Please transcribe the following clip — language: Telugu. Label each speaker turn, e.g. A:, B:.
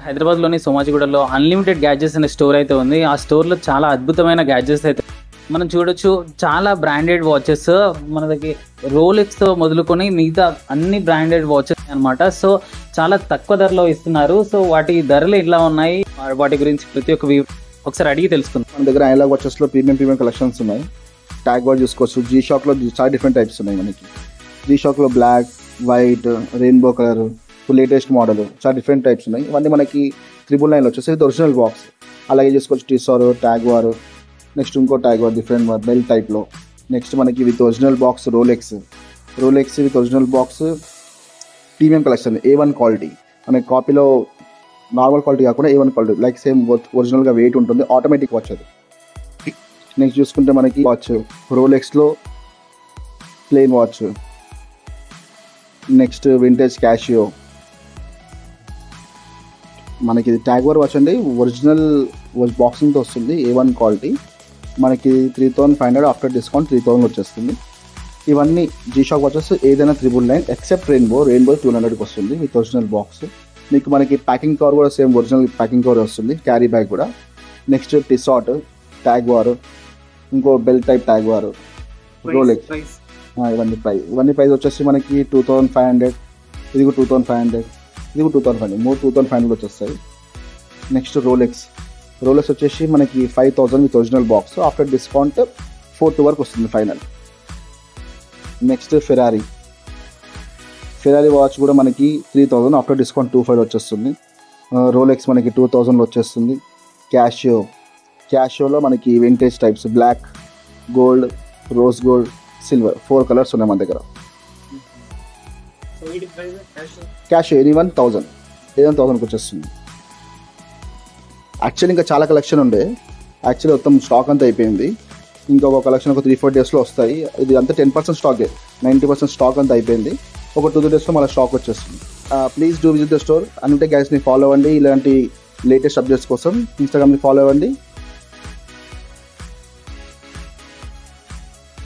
A: హైదరాబాద్లోని సోమాజిగూడలో అన్లిమిటెడ్ గ్యాడ్జెట్స్ అనే స్టోర్ అయితే ఉంది. ఆ స్టోర్లో చాలా అద్భుతమైన గ్యాడ్జెట్స్ అయితే మనం చూడొచ్చు. చాలా బ్రాండెడ్ వాచెస్ మన దగ్గర రోలెక్స్తో మొదలుకొని మిగతా అన్ని బ్రాండెడ్ వాచెస్ అనమాట. సో చాలా తక్కువ ధరలో ఇస్తున్నారు. సో వాటి ధరలు ఎట్లా ఉన్నాయి, వాటి గురించి ప్రతి ఒక్క ఒకసారి అడిగి తెలుసుకుందాం.
B: మన దగ్గర అనలాగ్ వాచెస్లో ప్రీమియం కలెక్షన్స్ ఉన్నాయి. ట్యాగ్ వాచ్ చూసుకోవచ్చు. జీ షాక్లో చాలా డిఫరెంట్ టైప్స్ ఉన్నాయి మనకి. జీ షాక్లో black, white, rainbow colour, latest model చాలా డిఫరెంట్ టైప్స్ ఉన్నాయి. ఇవన్నీ మనకి 999 వచ్చేసి ఇది ఒరిజినల్ బాక్స్. అలాగే చూసుకోవచ్చు టీసార్, ట్యాగ్ వార్, నెక్స్ట్ ఇంకో ట్యాగ్ వార్ డిఫరెంట్ బెల్ టైప్లో. నెక్స్ట్ మనకి with original box Rolex with original box premium collection A1 quality. మనకి కాపీలో నార్మల్ క్వాలిటీ కాకుండా A1 క్వాలిటీ లైక్ సేమ్ ఒరిజినల్గా వెయిట్ ఉంటుంది. ఆటోమేటిక్ వాచ్ అది. నెక్స్ట్ చూసుకుంటే మనకి వాచ్ రోలెక్స్లో plain watch. Next vintage Casio. మనకి ఇది ట్యాగ్ వార్ వాచ్ అండి. ఒరిజినల్ బాక్సింగ్తో వస్తుంది. A1 quality. మనకి 3500 ఆఫ్టర్ డిస్కౌంట్ 3000 వచ్చేస్తుంది. ఇవన్నీ జీ షాక్ వాచెస్ ఏదైనా 999 ఎక్సెప్ట్ రెయిన్బో 200కి వస్తుంది విత్ ఒరిజినల్ బాక్స్. మీకు మనకి ప్యాకింగ్ కవర్ కూడా సేమ్ ఒరిజినల్ ప్యాకింగ్ కవర్ వస్తుంది. క్యారీ బ్యాగ్ కూడా. నెక్స్ట్ టిసాట్, ట్యాగ్ వార్, ఇంకో belt type TAG Heuer, Rolex. ఇవన్నీ ప్రైస్ వచ్చేసి మనకి 2500, ఇది 2500, ఇది 2500, 2500 వచ్చేస్తాయి. నెక్స్ట్ రోలెక్స్ వచ్చేసి మనకి 5000 with original box. After discount 42 వరకు వస్తుంది ఫైనల్. నెక్స్ట్ ఫెరారీ వాచ్ కూడా మనకి 3000 ఆఫ్టర్ డిస్కౌంట్ 2500 వచ్చేస్తుంది. రోలెక్స్ మనకి 2000 వచ్చేస్తుంది. క్యాషియోలో మనకి vintage types black, gold, rose gold, silver 4 colours ఉన్నాయి మన దగ్గర. క్యాషియో ఇది 1000కి వచ్చేస్తుంది. యాక్చువల్లీ ఇంకా చాలా కలెక్షన్ ఉండే. యాక్చువల్లీ మొత్తం స్టాక్ అంతా అయిపోయింది. ఇంకొక కలెక్షన్ ఒక 3-4 డేస్లో వస్తాయి. ఇది అంతా 10% స్టాకే. 90% స్టాక్ అంతా అయిపోయింది. ఒక 2 డేస్లో మళ్ళీ స్టాక్ వచ్చేస్తుంది. Please do visit the store. అంటే గైస్ని ఫాలో అవ్వండి. ఇలాంటి లేటెస్ట్ అప్డేట్స్ కోసం ఇన్స్టాగ్రామ్ని ఫాలో అవ్వండి.